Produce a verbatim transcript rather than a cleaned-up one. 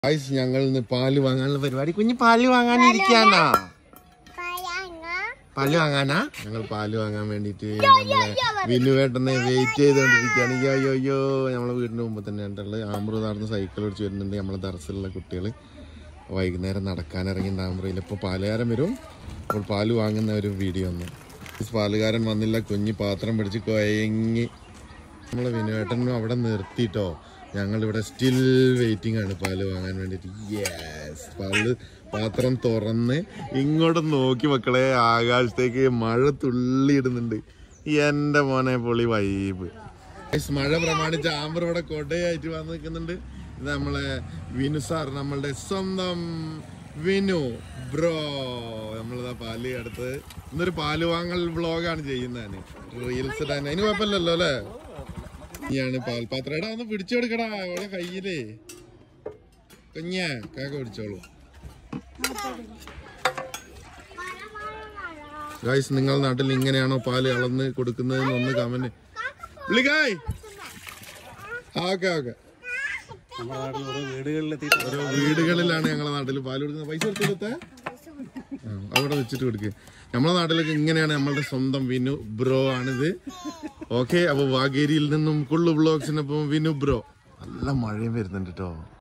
Guys ഞങ്ങൾ ഇന്ന് പാല് വാങ്ങാനുള്ള പരിപാടി. കുഞ്ഞ് പാല് വാങ്ങാനിരിക്കാനാ? പാല് വാങ്ങാനാ? ഞങ്ങൾ പാല് വാങ്ങാൻ വേണ്ടിട്ട് നമ്മളെ വിനുവേട്ടനെ വെയിറ്റ് ചെയ്തോണ്ടിരിക്കുകയാണ്. അയ്യോ അയ്യോ നമ്മളെ വീടിന്റെ മുമ്പ് തന്നെ ഉണ്ടുള്ളത്. ആമ്പ്രൂ നടന്ന് സൈക്കിൾ ഓടിച്ച് വരുന്നുണ്ട്. നമ്മളെ ദർസിലുള്ള കുട്ടികൾ വൈകുന്നേരം നടക്കാനിറങ്ങി ആമ്പ്രയിൽ ഇപ്പോൾ പാലുകാരൻ വരും. അപ്പോൾ പാല് വാങ്ങുന്ന ഒരു വീഡിയോ ഒന്ന്. പാലുകാരൻ വന്നില്ല. കുഞ്ഞ് പാത്രം പിടിച്ച് കൊയങ്ങി നമ്മളെ വിനുവേട്ടനും അവിടെ നിർത്തിയിട്ടോ. ഞങ്ങളിവിടെ സ്റ്റിൽ വെയിറ്റിംഗ് ആണ് പാല് വാങ്ങാൻ വേണ്ടിയിട്ട്. യെസ്, പാല് പാത്രം തുറന്ന് ഇങ്ങോട്ട് നോക്കി മക്കളെ, ആകാശത്തേക്ക് മഴ തുള്ളിയിടുന്നുണ്ട്. എൻ്റെ മോനെ പൊളി വൈബ്. മഴ പ്രമാണിച്ച് ആമ്പർ ഇവിടെ കൊടയായിട്ട് വന്ന് നിൽക്കുന്നുണ്ട്. ഇത് നമ്മളെ വിനു സാർ, നമ്മളുടെ സ്വന്തം വിനു ബ്രോ. നമ്മളിതാ പാല് അടുത്ത് ഇന്നൊരു പാല് വാങ്ങൽ വ്ളോഗാണ് ചെയ്യുന്നതാണ്. റീൽസ് ഇടാൻ അതിന് കുഴപ്പമില്ലല്ലോ അല്ലേ? ാണ് പാൽപാത്രം. എടാ ഒന്ന് പിടിച്ചെടുക്കടാ അവളെ കയ്യിലേ. കുഞ്ഞാ കാക്ക പിടിച്ചോളൂ. ഗൈസ്, നിങ്ങളുടെ നാട്ടിൽ ഇങ്ങനെയാണോ പാല് അളന്ന് കൊടുക്കുന്നതെന്ന് ഒന്ന് കമന്റ് വിളിക്കായ്. Okay okay. ഓരോ വീടുകളിലാണ് ഞങ്ങളുടെ നാട്ടിൽ പാല് കൊടുക്കുന്നത്. പൈസ കൊടുത്തിട്ട് അവിടെ വെച്ചിട്ട് കൊടുക്കുക. നമ്മളെ നാട്ടിലൊക്കെ ഇങ്ങനെയാണ്. നമ്മളുടെ സ്വന്തം വിനു ബ്രോ ആണിത്. ഓക്കെ, അപ്പൊ വാഗേരിയിൽ നിന്നും കുള്ളു ബ്ലോഗ്സിനൊപ്പം വിനു ബ്രോ. നല്ല മഴയും വരുന്നുണ്ട് കേട്ടോ.